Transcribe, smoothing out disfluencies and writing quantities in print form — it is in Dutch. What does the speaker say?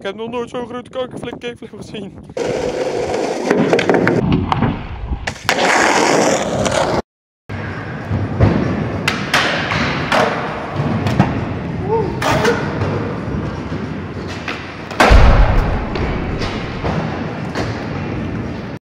Ik heb nog nooit zo'n grote kankerflik gezien.